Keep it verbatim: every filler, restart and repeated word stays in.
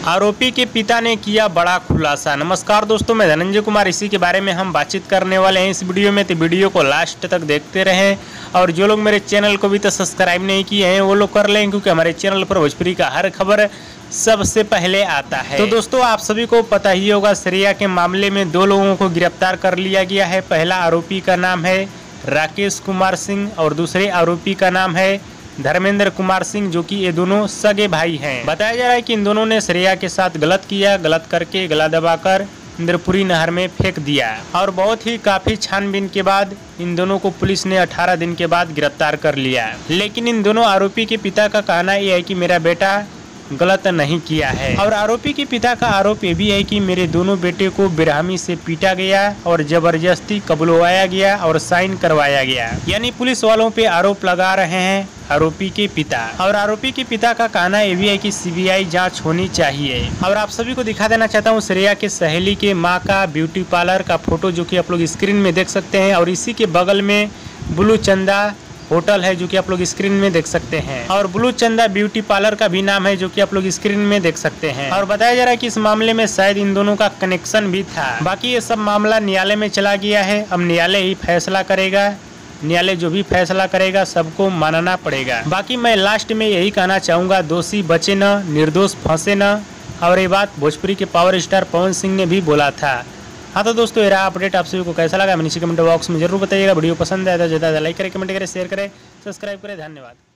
आरोपी के पिता ने किया बड़ा खुलासा। नमस्कार दोस्तों, मैं धनंजय कुमार। इसी के बारे में हम बातचीत करने वाले हैं इस वीडियो में, तो वीडियो को लास्ट तक देखते रहें। और जो लोग मेरे चैनल को भी तो सब्सक्राइब नहीं किए हैं वो लोग कर लें, क्योंकि हमारे चैनल पर भोजपुरी का हर खबर सबसे पहले आता है। तो दोस्तों, आप सभी को पता ही होगा, श्रेया के मामले में दो लोगों को गिरफ्तार कर लिया गया है। पहला आरोपी का नाम है राकेश कुमार सिंह और दूसरे आरोपी का नाम है धर्मेंद्र कुमार सिंह, जो कि ये दोनों सगे भाई हैं। बताया जा रहा है कि इन दोनों ने श्रेया के साथ गलत किया, गलत करके गला दबाकर इंद्रपुरी नहर में फेंक दिया। और बहुत ही काफी छानबीन के बाद इन दोनों को पुलिस ने अठारह दिन के बाद गिरफ्तार कर लिया। लेकिन इन दोनों आरोपी के पिता का कहना यह है कि मेरा बेटा गलत नहीं किया है। और आरोपी के पिता का आरोप ये भी है कि मेरे दोनों बेटे को बेरहमी से पीटा गया और जबरदस्ती कबुलवाया गया और साइन करवाया गया। यानी पुलिस वालों पे आरोप लगा रहे हैं आरोपी के पिता। और आरोपी के पिता का कहना ये भी है कि सीबीआई जांच होनी चाहिए। और आप सभी को दिखा देना चाहता हूँ श्रेया के सहेली के माँ का ब्यूटी पार्लर का फोटो, जो कि आप लोग स्क्रीन में देख सकते हैं। और इसी के बगल में ब्लू चंदा होटल है, जो कि आप लोग स्क्रीन में देख सकते हैं। और ब्लू चंदा ब्यूटी पार्लर का भी नाम है, जो कि आप लोग स्क्रीन में देख सकते हैं। और बताया जा रहा है कि इस मामले में शायद इन दोनों का कनेक्शन भी था। बाकी ये सब मामला न्यायालय में चला गया है। अब न्यायालय ही फैसला करेगा। न्यायालय जो भी फैसला करेगा सबको मानना पड़ेगा। बाकी मैं लास्ट में यही कहना चाहूँगा, दोषी बचे न, निर्दोष फंसे न। और ये बात भोजपुरी के पावर स्टार पवन सिंह ने भी बोला था। हाँ तो दोस्तों, ये रहा अपडेट। आप सभी को कैसा लगा नीचे कमेंट बॉक्स में जरूर बताइएगा। वीडियो पसंद आया तो ज़्यादा लाइक करें, कमेंट करें, शेयर करें, सब्सक्राइब करें। धन्यवाद।